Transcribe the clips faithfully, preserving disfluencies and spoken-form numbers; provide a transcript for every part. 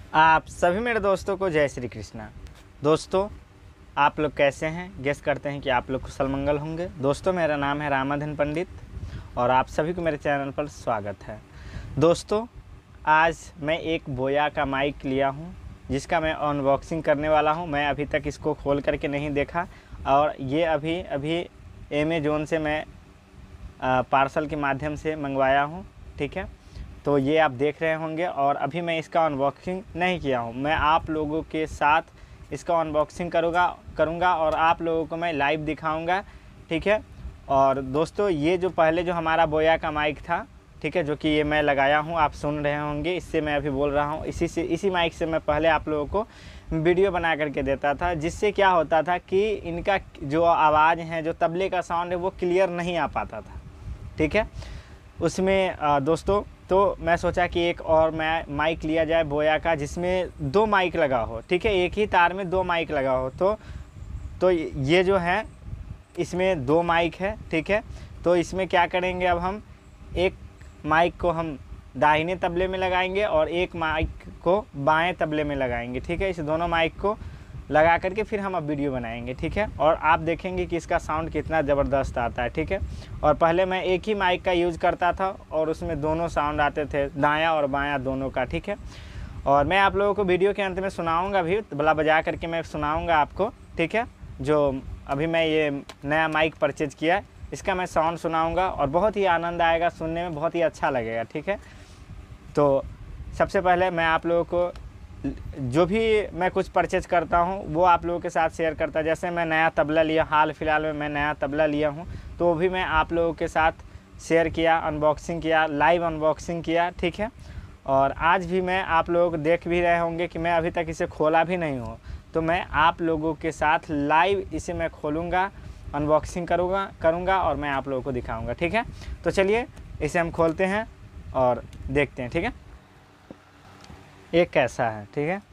आप सभी मेरे दोस्तों को जय श्री कृष्णा। दोस्तों, आप लोग कैसे हैं? गेस करते हैं कि आप लोग कुशल मंगल होंगे। दोस्तों, मेरा नाम है रामाधन पंडित और आप सभी को मेरे चैनल पर स्वागत है। दोस्तों, आज मैं एक बोया का माइक लिया हूं जिसका मैं अनबॉक्सिंग करने वाला हूं। मैं अभी तक इसको खोल करके नहीं देखा और ये अभी अभी अमेज़न से मैं पार्सल के माध्यम से मंगवाया हूं। ठीक है, तो ये आप देख रहे होंगे और अभी मैं इसका अनबॉक्सिंग नहीं किया हूँ। मैं आप लोगों के साथ इसका अनबॉक्सिंग करूँगा करूँगा और आप लोगों को मैं लाइव दिखाऊँगा। ठीक है, और दोस्तों, ये जो पहले जो हमारा बोया का माइक था, ठीक है, जो कि ये मैं लगाया हूँ, आप सुन रहे होंगे, इससे मैं अभी बोल रहा हूँ। इसी से इसी माइक से मैं पहले आप लोगों को वीडियो बना करके देता था, जिससे क्या होता था कि इनका जो आवाज़ है, जो तबले का साउंड है, वो क्लियर नहीं आ पाता था। ठीक है, उसमें दोस्तों तो मैं सोचा कि एक और मैं माइक लिया जाए बोया का जिसमें दो माइक लगा हो। ठीक है, एक ही तार में दो माइक लगा हो। तो तो ये जो है इसमें दो माइक है। ठीक है, तो इसमें क्या करेंगे, अब हम एक माइक को हम दाहिने तबले में लगाएंगे और एक माइक को बाएं तबले में लगाएंगे। ठीक है, इस दोनों माइक को लगा करके फिर हम अब वीडियो बनाएंगे। ठीक है, और आप देखेंगे कि इसका साउंड कितना ज़बरदस्त आता है। ठीक है, और पहले मैं एक ही माइक का यूज़ करता था और उसमें दोनों साउंड आते थे, दायां और बायां दोनों का। ठीक है, और मैं आप लोगों को वीडियो के अंत में सुनाऊंगा भी, तबला बजा करके मैं सुनाऊंगा आपको। ठीक है, जो अभी मैं ये नया माइक परचेज किया, इसका मैं साउंड सुनाऊँगा और बहुत ही आनंद आएगा, सुनने में बहुत ही अच्छा लगेगा। ठीक है, तो सबसे पहले मैं आप लोगों को जो भी मैं कुछ परचेज करता हूं वो आप लोगों के साथ शेयर करता। जैसे मैं नया तबला लिया, हाल फिलहाल में मैं नया तबला लिया हूं, तो वो भी मैं आप लोगों के साथ शेयर किया, अनबॉक्सिंग किया, लाइव अनबॉक्सिंग किया। ठीक है, और आज भी मैं आप लोगों को देख भी रहे होंगे कि मैं अभी तक इसे खोला भी नहीं हूँ, तो मैं आप लोगों के साथ लाइव इसे मैं खोलूँगा, अनबॉक्सिंग करूँगा करूँगा और मैं आप लोगों को दिखाऊँगा। ठीक है, तो चलिए इसे हम खोलते हैं और देखते हैं। ठीक है, एक कैसा है। ठीक है,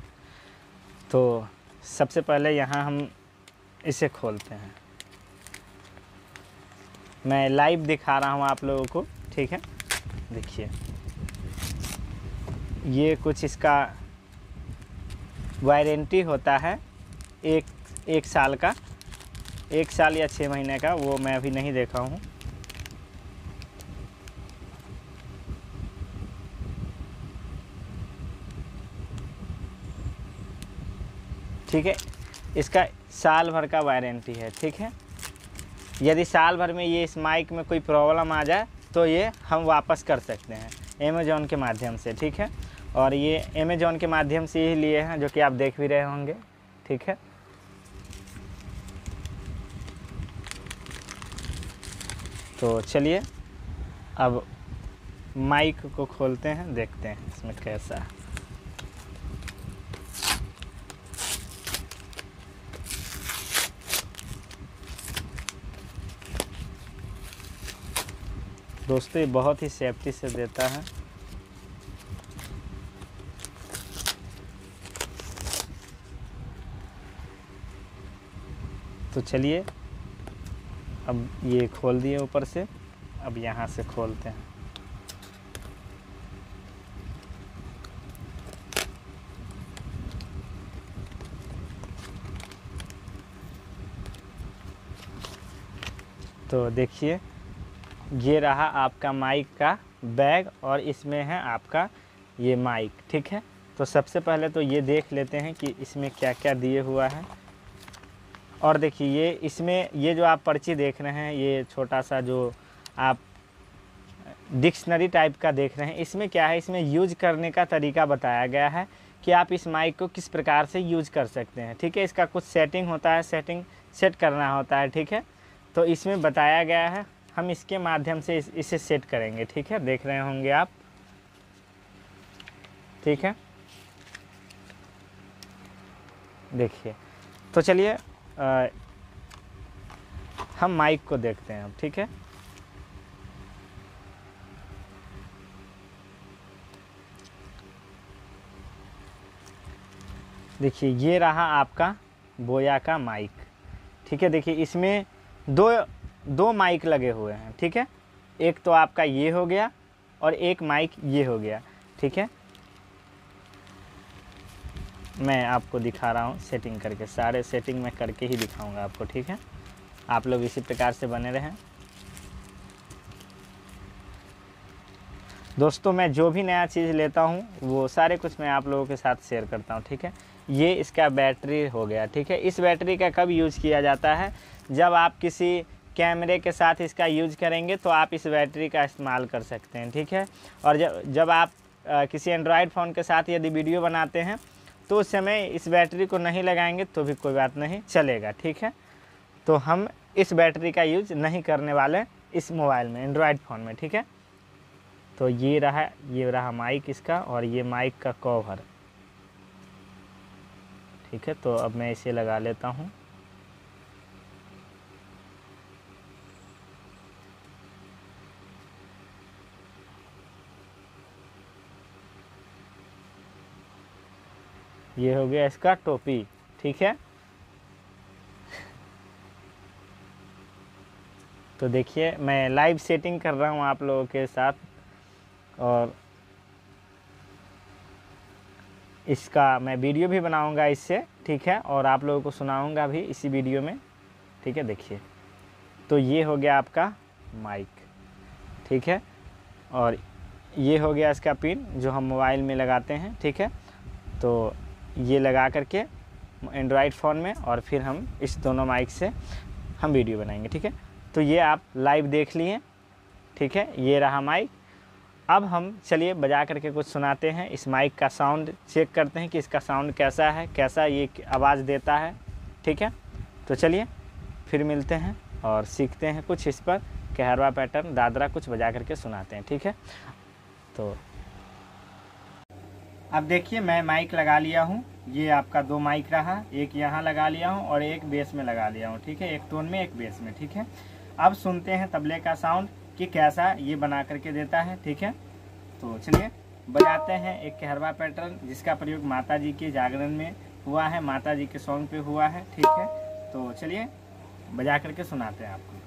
तो सबसे पहले यहाँ हम इसे खोलते हैं। मैं लाइव दिखा रहा हूँ आप लोगों को। ठीक है, देखिए ये कुछ इसका वारंटी होता है एक एक साल का, एक साल या छः महीने का, वो मैं अभी नहीं देखा हूँ। ठीक है, इसका साल भर का वारंटी है। ठीक है, यदि साल भर में ये इस माइक में कोई प्रॉब्लम आ जाए तो ये हम वापस कर सकते हैं अमेज़न के माध्यम से। ठीक है, और ये अमेज़न के माध्यम से ही लिए हैं, जो कि आप देख भी रहे होंगे। ठीक है, तो चलिए अब माइक को खोलते हैं, देखते हैं इसमें कैसा है। दोस्तों, ये बहुत ही सेफ्टी से देता है। तो चलिए अब ये खोल दिए ऊपर से, अब यहाँ से खोलते हैं। तो देखिए, ये रहा आपका माइक का बैग और इसमें है आपका ये माइक। ठीक है, तो सबसे पहले तो ये देख लेते हैं कि इसमें क्या क्या दिए हुआ है। और देखिए, ये इसमें ये जो आप पर्ची देख रहे हैं, ये छोटा सा जो आप डिक्शनरी टाइप का देख रहे हैं, इसमें क्या है, इसमें यूज करने का तरीका बताया गया है कि आप इस माइक को किस प्रकार से यूज कर सकते हैं। ठीक है, इसका कुछ सेटिंग होता है, सेटिंग सेट करना होता है। ठीक है, तो इसमें बताया गया है, हम इसके माध्यम से इस, इसे सेट करेंगे। ठीक है, देख रहे होंगे आप। ठीक है, देखिए, तो चलिए आ, हम माइक को देखते हैं अब। ठीक है, देखिए ये रहा आपका बोया का माइक। ठीक है, देखिए इसमें दो दो माइक लगे हुए हैं। ठीक है, एक तो आपका ये हो गया और एक माइक ये हो गया। ठीक है, मैं आपको दिखा रहा हूँ सेटिंग करके, सारे सेटिंग मैं करके ही दिखाऊंगा आपको, ठीक है। आप लोग इसी प्रकार से बने रहें। दोस्तों मैं जो भी नया चीज़ लेता हूँ वो सारे कुछ मैं आप लोगों के साथ शेयर करता हूँ, ठीक है। ये इसका बैटरी हो गया, ठीक है। इस बैटरी का कब यूज़ किया जाता है, जब आप किसी कैमरे के साथ इसका यूज़ करेंगे तो आप इस बैटरी का इस्तेमाल कर सकते हैं, ठीक है। और जब जब आप आ, किसी एंड्रॉयड फ़ोन के साथ यदि वीडियो बनाते हैं तो उस समय इस बैटरी को नहीं लगाएंगे तो भी कोई बात नहीं, चलेगा, ठीक है। तो हम इस बैटरी का यूज़ नहीं करने वाले इस मोबाइल में, एंड्रॉयड फ़ोन में, ठीक है। तो ये रहा ये रहा माइक इसका, और ये माइक का कवर, ठीक है। तो अब मैं इसे लगा लेता हूँ। ये हो गया इसका टोपी, ठीक है। तो देखिए मैं लाइव सेटिंग कर रहा हूँ आप लोगों के साथ, और इसका मैं वीडियो भी बनाऊंगा इससे, ठीक है, और आप लोगों को सुनाऊंगा भी इसी वीडियो में, ठीक है। देखिए तो ये हो गया आपका माइक, ठीक है, और ये हो गया इसका पिन जो हम मोबाइल में लगाते हैं, ठीक है। तो ये लगा करके एंड्रॉयड फ़ोन में, और फिर हम इस दोनों माइक से हम वीडियो बनाएंगे, ठीक है। तो ये आप लाइव देख लिए, ठीक है। ये रहा माइक। अब हम चलिए बजा करके कुछ सुनाते हैं, इस माइक का साउंड चेक करते हैं कि इसका साउंड कैसा है, कैसा ये आवाज़ देता है, ठीक है। तो चलिए फिर मिलते हैं और सीखते हैं कुछ इस पर कहरवा पैटर्न दादरा कुछ बजा करके सुनाते हैं, ठीक है। तो अब देखिए मैं माइक लगा लिया हूँ, ये आपका दो माइक रहा, एक यहाँ लगा लिया हूँ और एक बेस में लगा लिया हूँ, ठीक है। एक टोन में एक बेस में, ठीक है। अब सुनते हैं तबले का साउंड कि कैसा ये बना करके देता है, ठीक है। तो चलिए बजाते हैं एक कहरवा पैटर्न जिसका प्रयोग माता जी के जागरण में हुआ है, माता जी के सॉन्ग पे हुआ है, ठीक है। तो चलिए बजा करके सुनाते हैं आपको।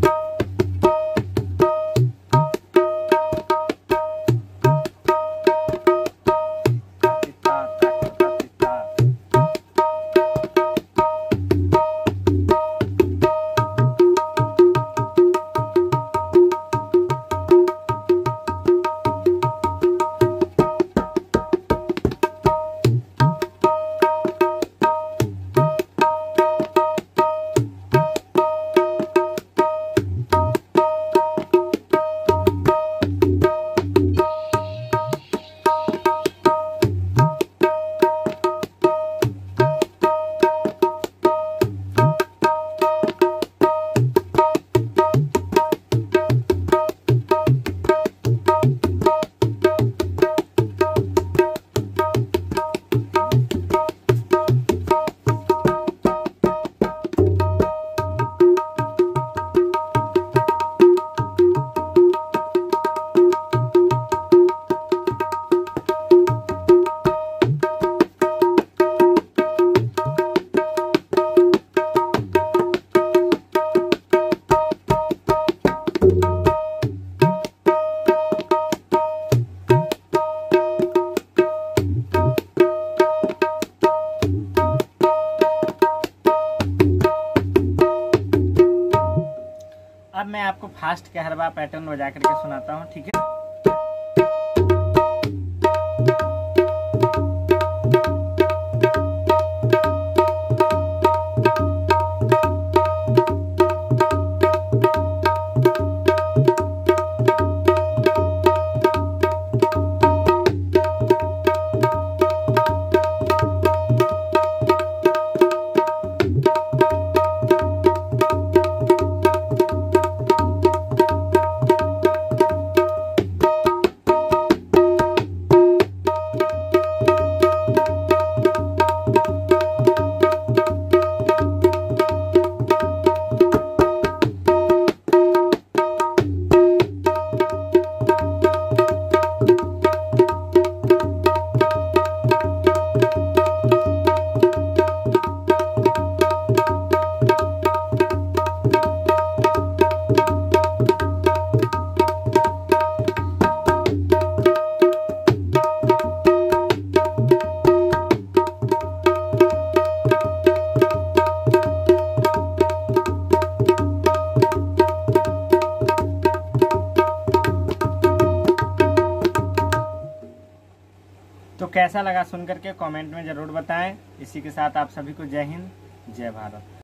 अब मैं आपको फास्ट कहरवा पैटर्न बजा करके सुनाता हूँ, ठीक है। तो कैसा लगा सुन करके कमेंट में ज़रूर बताएं। इसी के साथ आप सभी को जय हिंद, जय भारत।